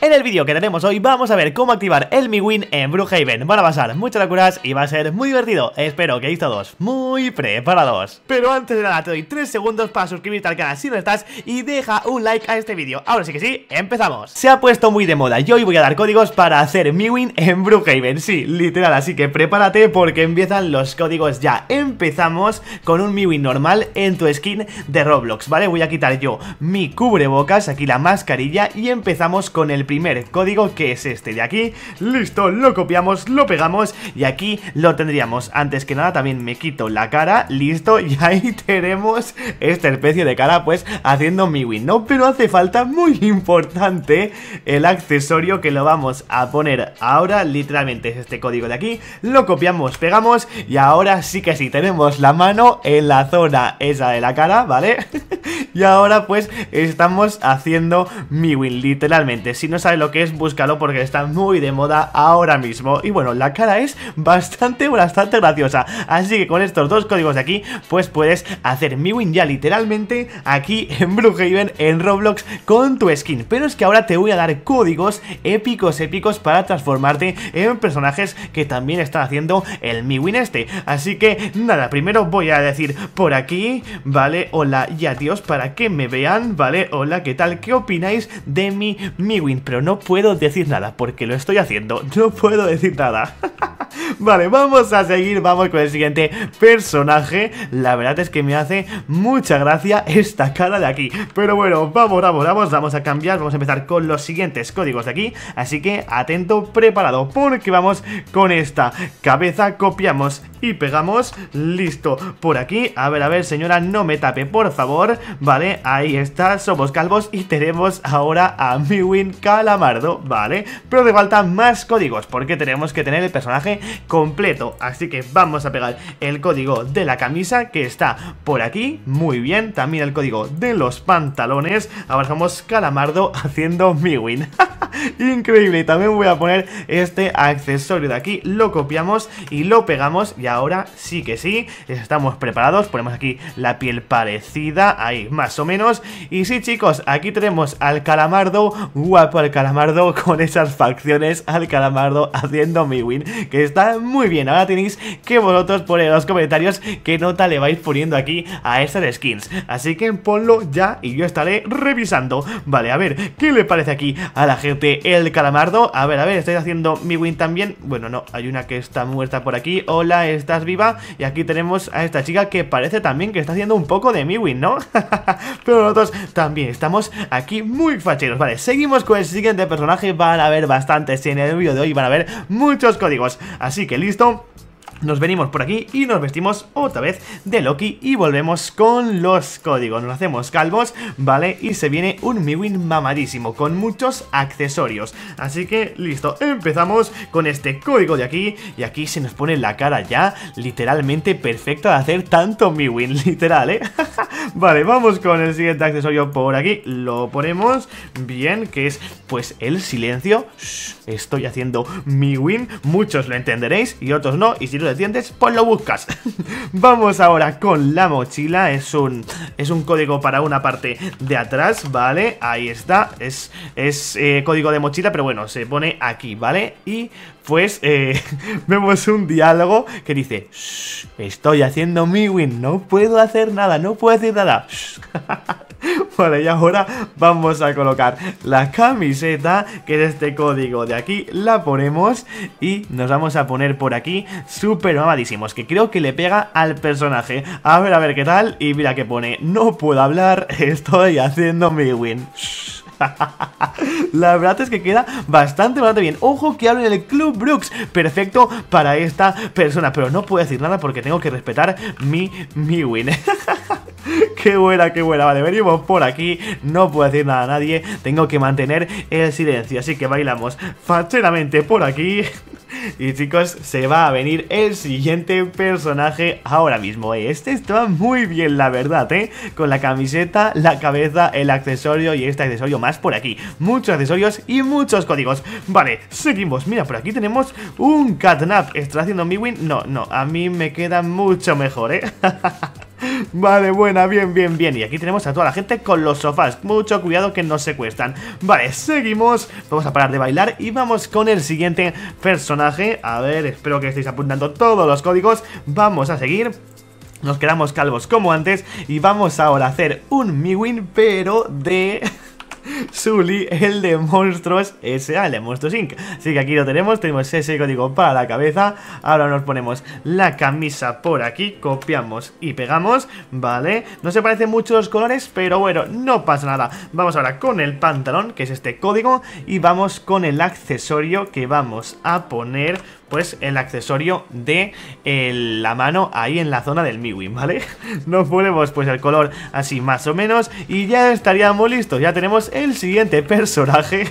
En el vídeo que tenemos hoy vamos a ver cómo activar el MiWin en Brookhaven. Van a pasar muchas locuras y va a ser muy divertido. Espero que estéis todos muy preparados. Pero antes de nada te doy 3 segundos para suscribirte al canal si no estás y deja un like a este vídeo. Ahora sí que sí, empezamos. Se ha puesto muy de moda y hoy voy a dar códigos para hacer MiWin en Brookhaven. Sí, literal, así que prepárate porque empiezan los códigos ya. Empezamos con un MiWin normal en tu skin de Roblox, ¿vale? Voy a quitar yo mi cubrebocas, aquí la mascarilla, y empezamos con el primer código, que es este de aquí. Listo, lo copiamos, lo pegamos y aquí lo tendríamos. Antes que nada también me quito la cara, listo, y ahí tenemos esta especie de cara pues haciendo MiWin, ¿no? Pero hace falta, muy importante, el accesorio que lo vamos a poner ahora. Literalmente es este código de aquí, lo copiamos, pegamos y ahora sí que sí, tenemos la mano en la zona esa de la cara, ¿vale? Y ahora pues estamos haciendo MiWin, literalmente. Si no sabes lo que es, búscalo porque está muy de moda ahora mismo. Y bueno, la cara es bastante graciosa. Así que con estos dos códigos de aquí pues puedes hacer MiWin ya literalmente aquí en Brookhaven, en Roblox, con tu skin. Pero es que ahora te voy a dar códigos épicos para transformarte en personajes que también están haciendo el MiWin este. Así que nada, primero voy a decir por aquí, ¿vale? Hola y adiós para que me vean, ¿vale? Hola, ¿qué tal? ¿Qué opináis de mi MiWin? Pero no puedo decir nada porque lo estoy haciendo, no puedo decir nada. Vale, vamos a seguir, vamos con el siguiente personaje. La verdad es que me hace mucha gracia esta cara de aquí. Pero bueno, vamos a cambiar. Vamos a empezar con los siguientes códigos de aquí. Así que atento, preparado, porque vamos con esta cabeza. Copiamos y pegamos, listo, por aquí. A ver, señora, no me tape, por favor. Vale, ahí está, somos calvos y tenemos ahora a MiWin Calamardo, vale. Pero te faltan más códigos porque tenemos que tener el personaje completo. Así que vamos a pegar el código de la camisa que está por aquí, muy bien. También el código de los pantalones. Ahora somos Calamardo haciendo MiWin. Increíble. Y también voy a poner este accesorio de aquí, lo copiamos y lo pegamos. Y ahora sí que sí, estamos preparados. Ponemos aquí la piel parecida, ahí más o menos. Y sí, chicos, aquí tenemos al Calamardo, guapo al Calamardo, con esas facciones, al Calamardo haciendo MiWin, que está muy bien. Ahora tenéis que vosotros poner en los comentarios qué nota le vais poniendo aquí a estas skins. Así que ponlo ya y yo estaré revisando. Vale, a ver, ¿qué le parece aquí a la gente el Calamardo? A ver, estáis haciendo MiWin también. Bueno, no, hay una que está muerta por aquí. Hola, ¿estás viva? Y aquí tenemos a esta chica que parece también que está haciendo un poco de MiWin, ¿no? Pero nosotros también estamos aquí muy facheros. Vale, seguimos con el siguiente personaje. Van a haber bastantes en el vídeo de hoy, van a haber muchos códigos. Así que listo, nos venimos por aquí y nos vestimos otra vez de Loki y volvemos con los códigos. Nos hacemos calvos, ¿vale? Y se viene un MiWin mamadísimo con muchos accesorios. Así que listo, empezamos con este código de aquí. Y aquí se nos pone la cara ya literalmente perfecta de hacer tanto MiWin, literal, ¿eh? Vale, vamos con el siguiente accesorio por aquí. Lo ponemos bien, que es pues el silencio. Shh, estoy haciendo MiWin. Muchos lo entenderéis y otros no. Y si no lo entiendes, pues lo buscas. Vamos ahora con la mochila. Es un código para una parte de atrás, ¿vale? Ahí está. Es código de mochila, pero bueno, se pone aquí, ¿vale? Y pues vemos un diálogo que dice: shh, estoy haciendo MiWin, no puedo hacer nada, no puedo decir nada. Vale, y ahora vamos a colocar la camiseta, que es este código de aquí, la ponemos y nos vamos a poner por aquí súper mamadísimos, que creo que le pega al personaje. A ver qué tal. Y mira que pone: no puedo hablar, estoy haciendo MiWin. La verdad es que queda bastante bien. Ojo que hablo en el Club Brooks, perfecto para esta persona. Pero no puedo decir nada porque tengo que respetar mi MiWin. Qué buena, vale, venimos por aquí. No puedo decir nada a nadie, tengo que mantener el silencio. Así que bailamos facheramente por aquí. Y chicos, se va a venir el siguiente personaje ahora mismo, Este está muy bien, la verdad, con la camiseta, la cabeza, el accesorio y este accesorio más por aquí. Muchos accesorios y muchos códigos. Vale, seguimos. Mira, por aquí tenemos un Catnap. ¿Está haciendo MiWin? No, a mí me queda mucho mejor, Vale, buena, bien, bien, bien. Y aquí tenemos a toda la gente con los sofás. Mucho cuidado que no se cuestan. Vale, seguimos. Vamos a parar de bailar y vamos con el siguiente personaje. A ver, espero que estéis apuntando todos los códigos. Vamos a seguir. Nos quedamos calvos como antes. Y vamos ahora a hacer un Miwin, pero de... Sully, el de Monstruos S.A., el de Monstruos Inc. Así que aquí lo tenemos ese código para la cabeza. Ahora nos ponemos la camisa por aquí, copiamos y pegamos, ¿vale? No se parecen mucho los colores, pero bueno, no pasa nada. Vamos ahora con el pantalón, que es este código, y vamos con el accesorio que vamos a poner, pues el accesorio de la mano ahí en la zona del Miwin, ¿vale? Nos ponemos pues el color así más o menos y ya estaríamos listos. Ya tenemos el siguiente personaje.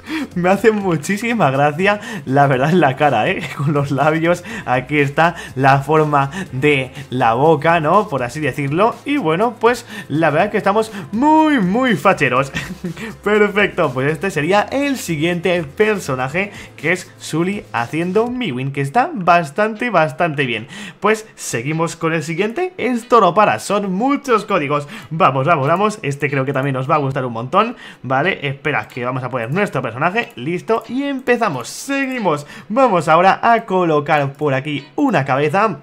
Me hace muchísima gracia, la verdad, en la cara, con los labios. Aquí está la forma de la boca, ¿no? Por así decirlo. Y bueno, pues la verdad es que estamos muy facheros. Perfecto, pues este sería el siguiente personaje, que es Sully haciendo Miwin, que está bastante bien. Pues seguimos con el siguiente. Esto no para, son muchos códigos. Vamos, este creo que también nos va a gustar un montón. Vale, espera, que vamos a poner nuestro personaje. Listo, y empezamos, seguimos. Vamos ahora a colocar por aquí una cabeza,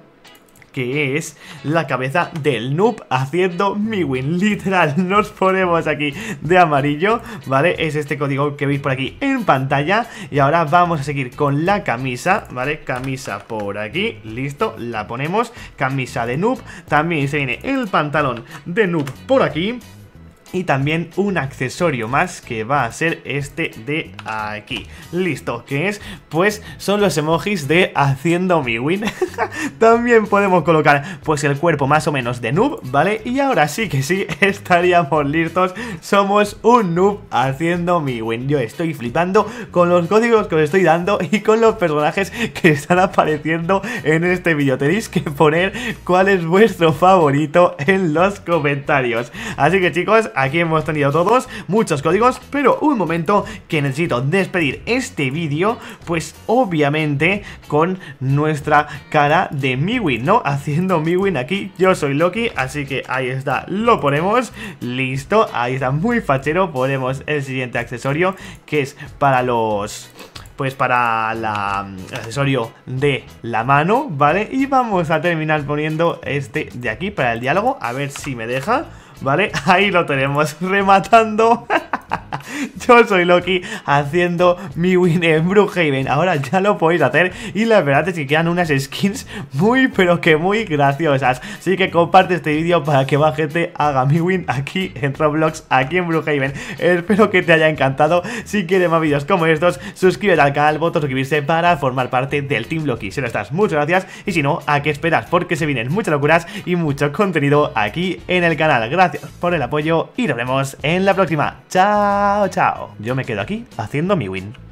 que es la cabeza del noob haciendo Miwin. Literal, nos ponemos aquí de amarillo, ¿vale? Es este código que veis por aquí en pantalla. Y ahora vamos a seguir con la camisa, ¿vale? Camisa por aquí, listo, la ponemos. Camisa de noob, también se viene el pantalón de noob por aquí. Y también un accesorio más, que va a ser este de aquí. Listo, que es, pues, son los emojis de haciendo Miwin. También podemos colocar, pues, el cuerpo más o menos de noob, ¿vale? Y ahora sí que sí, estaríamos listos. Somos un noob haciendo Miwin. Yo estoy flipando con los códigos que os estoy dando y con los personajes que están apareciendo en este vídeo. Tenéis que poner cuál es vuestro favorito en los comentarios. Así que, chicos, aquí hemos tenido todos muchos códigos, pero un momento que necesito despedir este vídeo, pues obviamente con nuestra cara de Miwin, ¿no? Haciendo Miwin aquí, yo soy Loki, así que ahí está, lo ponemos, listo, ahí está, muy fachero. Ponemos el siguiente accesorio, que es para los... pues para el accesorio de la mano, ¿vale? Y vamos a terminar poniendo este de aquí para el diálogo, a ver si me deja. ¿Vale? Ahí lo tenemos, rematando. Yo soy Loki haciendo Miwin en Brookhaven. Ahora ya lo podéis hacer. Y la verdad es que quedan unas skins muy, pero que muy graciosas. Así que comparte este vídeo para que más gente haga Miwin aquí en Roblox, aquí en Brookhaven. Espero que te haya encantado. Si quieres más vídeos como estos, suscríbete al canal, botón suscribirse para formar parte del Team Loki. Si no estás, muchas gracias. Y si no, ¿a qué esperas? Porque se vienen muchas locuras y mucho contenido aquí en el canal. Gracias por el apoyo y nos vemos en la próxima. Chao, chao. Yo me quedo aquí haciendo Miwin.